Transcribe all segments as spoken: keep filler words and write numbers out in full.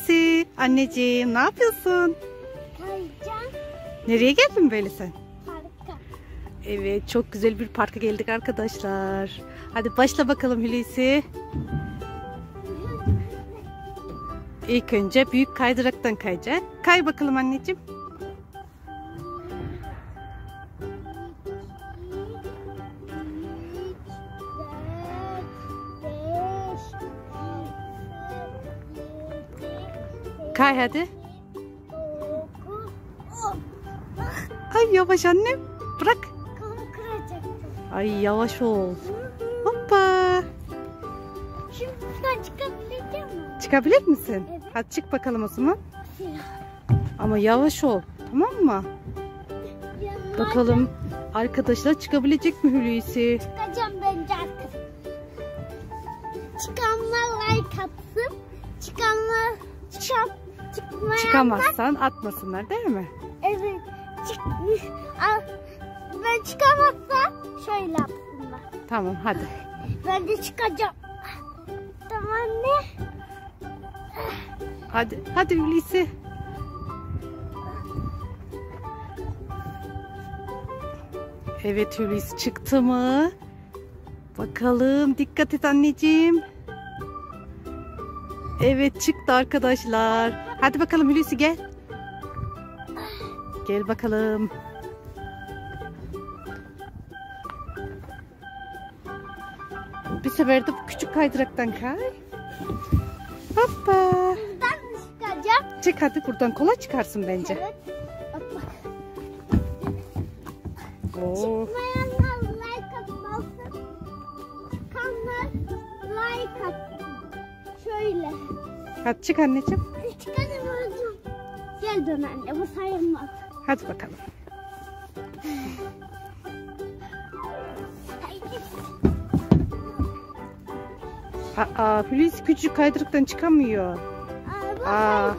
Hulusi, anneciğim ne yapıyorsun? Kayacağım. Nereye geldin böyle sen? Parka. Evet, çok güzel bir parka geldik arkadaşlar. Hadi başla bakalım Hulusi. İlk önce büyük kaydıraktan kayacak. Kay bakalım anneciğim. Kay hadi. Ay yavaş annem. Bırak. Ay yavaş ol. Hoppa. Şimdi buradan çıkabilecek miyim? Çıkabilir misin? Evet. Hadi çık bakalım o zaman. Ama yavaş ol. Tamam mı? Bakalım arkadaşlar çıkabilecek mi Hulusi? Çıkacağım bence artık. Çıkanlar like atsın. Çıkanlar çık çıkmayanlar. Çıkamazsan atmasınlar değil mi? Evet. Çıkmış. Ben çıkamazsam şöyle yapsınlar. Tamam hadi. Ben de çıkacağım. Tamam anne. Hadi hadi Hulusi. Evet Hulusi çıktı mı? Bakalım, dikkat et anneciğim. Evet çıktı arkadaşlar. Hadi bakalım Hulusi gel. Gel bakalım. Bir sefer de bu küçük kaydıraktan kay. Hoppa. Buradan mı çıkacağım? Çık hadi, buradan kolay çıkarsın bence. Evet. Bak bak. Oo. Çıkmayanlar like atmasın. Çıkanlar like atsın. Şöyle. Hadi çık anneciğim. Çıkalım hocam. Gel dön anne, bu sayılmaz. Hadi bakalım. Aa, Hulusi küçük kaydıraktan çıkamıyor. Aa, Aa.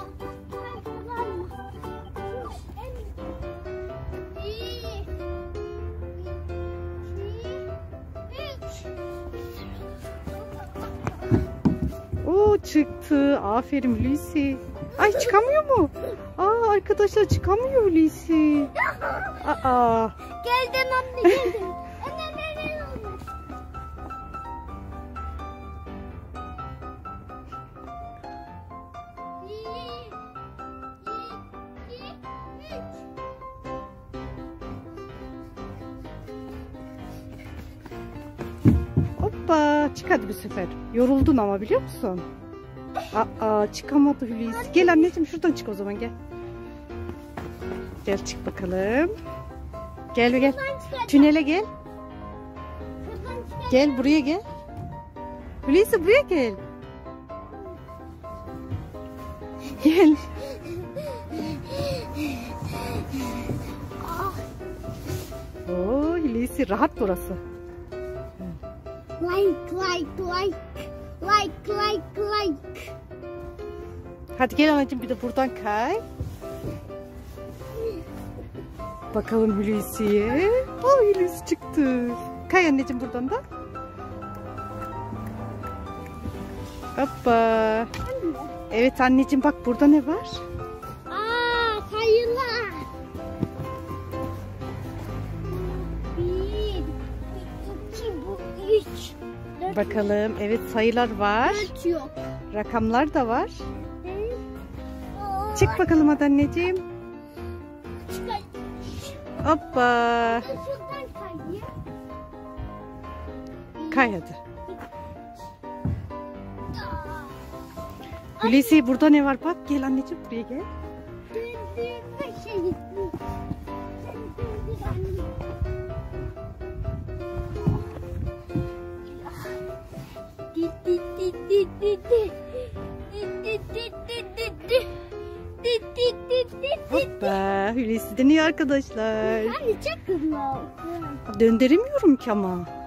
Oo çıktı. Aferin Hulusi. Ay çıkamıyor mu? Aa arkadaşlar çıkamıyor Hulusi. Aa. Geldin anne, geldin. Anne nereye oldu? Hoppa çık hadi bir sefer. Yoruldun ama biliyor musun? Aa çıkamadı Hulusi. Gel anneciğim şuradan çık o zaman gel. Gel çık bakalım. Gel gel. Tünele gel. Gel buraya gel. Hulusi buraya gel. Gel. Oo Hulusi rahat burası. Like, like, like. Like, like, like. Hadi gel anneciğim bir de buradan kay. Bakalım Hulusi'ye. Oh Hulusi çıktı. Kay anneciğim buradan da. Hoppa. Evet anneciğim bak burada ne var? Aa, sayılar. Bir, iki, bu üç. Dört, Bakalım evet sayılar var. dört yok. Rakamlar da var. Aa, Çık bakalım hadi anneciğim. çıkar. Hoppa. Ben şuradan kayayım. Kay hadi. Hulusi burada ne var bak, gel anneciğim buraya gel. Bir şey gitti. Hoppa Hulusi deniyor arkadaşlar. Hani çok hızlı olsun. Döndüremiyorum ki ama.